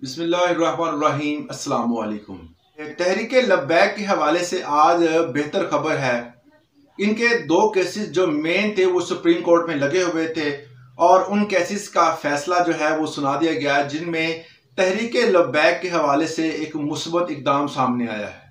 बिस्मिल्लाहिर्रहमानिर्रहीम अस्सलाम वालेकुम। तहरीक लब्बैक के हवाले से आज बेहतर खबर है। इनके दो केसेस जो मेन थे वो सुप्रीम कोर्ट में लगे हुए थे और उन केसेस का फैसला जो है वो सुना दिया गया, जिनमें तहरीक लब्बैक के हवाले से एक मुस्बत इकदाम सामने आया है।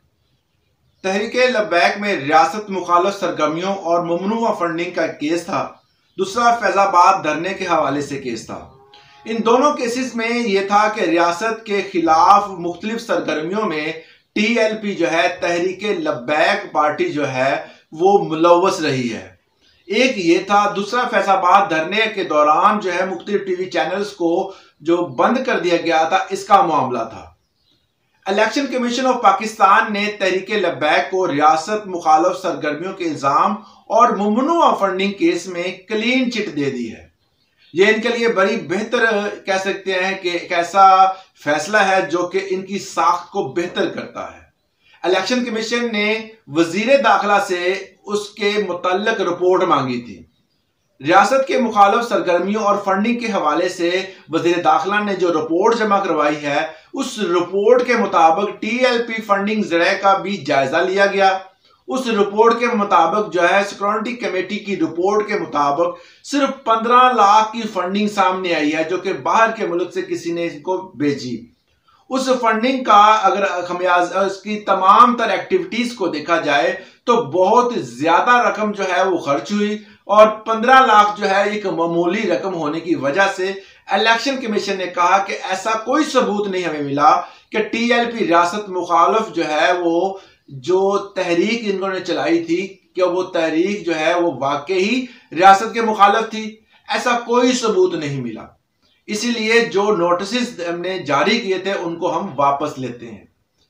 तहरीक लब्बैक में रियासत मुखालफ सरगर्मियों और ममनुआ फंडिंग का केस था, दूसरा फैजाबाद धरने के हवाले से केस था। इन दोनों केसेस में यह था कि रियासत के खिलाफ मुख्तलिफ सरगर्मियों में TLP जो है, तहरीक लब्बैक पार्टी जो है वो मुलव्वस रही है। एक ये था। दूसरा फैजाबाद धरने के दौरान जो है मुख्तलिफ टीवी चैनल्स को जो बंद कर दिया गया था, इसका मामला था। इलेक्शन कमीशन ऑफ पाकिस्तान ने तहरीक लब्बैक को रियासत मुखालफ सरगर्मियों के इल्जाम और ममनुआ फंडिंग केस में क्लीन चिट दे दी है। ये इनके लिए बड़ी बेहतर कह सकते हैं कि एक ऐसा फैसला है जो कि इनकी साख्त को बेहतर करता है। इलेक्शन कमीशन ने वजीर दाखिला से उसके मुतल्लिक रिपोर्ट मांगी थी। रियासत के मुखालिफ सरगर्मियों और फंडिंग के हवाले से वजीर दाखिला ने जो रिपोर्ट जमा करवाई है, उस रिपोर्ट के मुताबिक TLP फंडिंग ज़रिए का भी जायजा लिया गया। उस रिपोर्ट के मुताबिक जो है सिक्योरिटी कमेटी की रिपोर्ट के मुताबिक सिर्फ 15 लाख की फंडिंग सामने आई है, जो कि बाहर के मुल्क से किसी ने इनको भेजी। उस फंडिंग का अगर खमियाजा उसकी तमाम तर एक्टिविटीज को देखा जाए तो बहुत ज्यादा रकम जो है वो खर्च हुई और 15 लाख जो है एक मामूली रकम होने की वजह से इलेक्शन कमीशन ने कहा कि ऐसा कोई सबूत नहीं हमें मिला कि TLP रियासत मुखालिफ जो है वो जो तहरीक इन्होंने चलाई थी कि वो तहरीक जो है वो वाकई रियासत के मुखालिफ थी। ऐसा कोई सबूत नहीं मिला, इसीलिए जो नोटिस हमने जारी किए थे उनको हम वापस लेते हैं।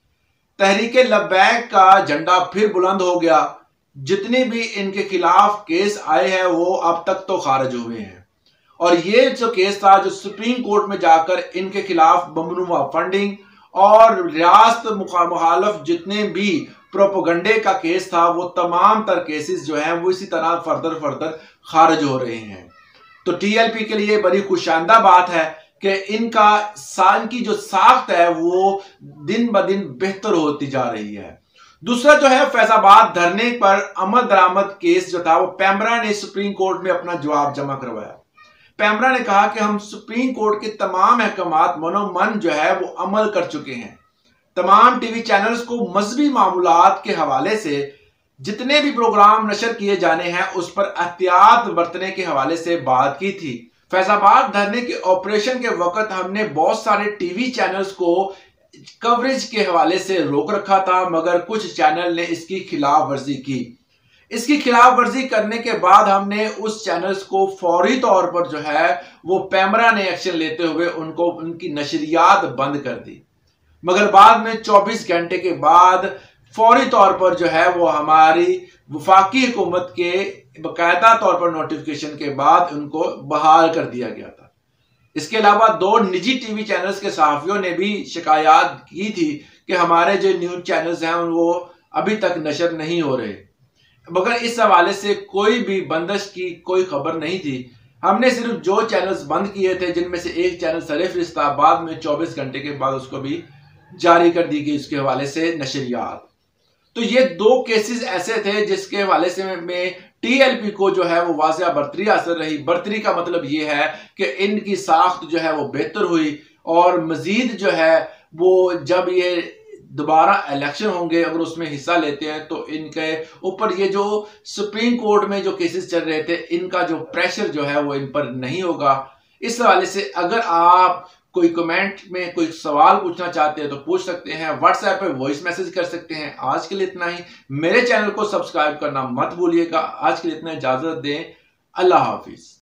तहरीक लब्बैक का झंडा फिर बुलंद हो गया। जितने भी इनके खिलाफ केस आए हैं वो अब तक तो खारिज हुए हैं और ये जो केस था जो सुप्रीम कोर्ट में जाकर इनके खिलाफ ममनुआ फंडिंग और रियासत मुखालिफ जितने भी प्रोपोगंडे का केस था, वो तमाम तर केसेस जो हैं वो इसी तरह फर्दर खारिज हो रहे हैं। तो TLP के लिए बड़ी खुशाइंदा बात है कि इनका की जो साख्त है वो दिन ब दिन बेहतर होती जा रही है। दूसरा जो है फैजाबाद धरने पर अमल दरामद केस जो था वो पैमरा ने सुप्रीम कोर्ट में अपना जवाब जमा करवाया। पैमरा ने कहा कि हम सुप्रीम कोर्ट के तमाम अहकामात मनोमन जो है वो अमल कर चुके हैं। तमाम टीवी चैनल्स को मजहबी मामूलात के हवाले से जितने भी प्रोग्राम नशर किए जाने हैं उस पर एहतियात बरतने के हवाले से बात की थी। फैजाबाद धरने के ऑपरेशन के वक्त हमने बहुत सारे टीवी चैनल्स को कवरेज के हवाले से रोक रखा था, मगर कुछ चैनल ने इसकी खिलाफ वर्जी की। इसकी खिलाफ वर्जी करने के बाद हमने उस चैनल्स को फौरी तौर पर जो है वो पैमरा ने एक्शन लेते हुए उनको उनकी नशरियात बंद कर दी, मगर बाद में 24 घंटे के बाद फौरी तौर पर जो है वो हमारी वफाकी हुकूमत के बाकायदा तौर पर नोटिफिकेशन के बाद उनको बहाल कर दिया गया था। इसके अलावा 2 निजी टीवी चैनल्स के सहाफियों ने भी शिकायत की थी कि हमारे जो न्यूज चैनल्स हैं वो अभी तक नशर नहीं हो रहे, मगर इस हवाले से कोई भी बंदिश की कोई खबर नहीं थी। हमने सिर्फ जो चैनल्स बंद किए थे, जिनमें से एक चैनल सरफरिस्त था, बाद में 24 घंटे के बाद उसको भी जारी कर दी गई उसके हवाले से नशरियात। तो ये 2 केसेस ऐसे थे जिसके हवाले से में TLP को जो है वो वाज़िया बर्तरी हासिल रही। बर्तरी का मतलब ये है कि इनकी साख्त जो है वो बेहतर हुई और मजीद जो है वो जब ये दोबारा इलेक्शन होंगे अगर उसमें हिस्सा लेते हैं तो इनके ऊपर ये जो सुप्रीम कोर्ट में जो केसेस चल रहे थे इनका जो प्रेशर जो है वो इन पर नहीं होगा। इस हवाले से अगर आप कोई कमेंट में कोई सवाल पूछना चाहते हैं तो पूछ सकते हैं, व्हाट्सएप पे वॉइस मैसेज कर सकते हैं। आज के लिए इतना ही। मेरे चैनल को सब्सक्राइब करना मत भूलिएगा। आज के लिए इतना इजाजत दें। अल्लाह हाफिज।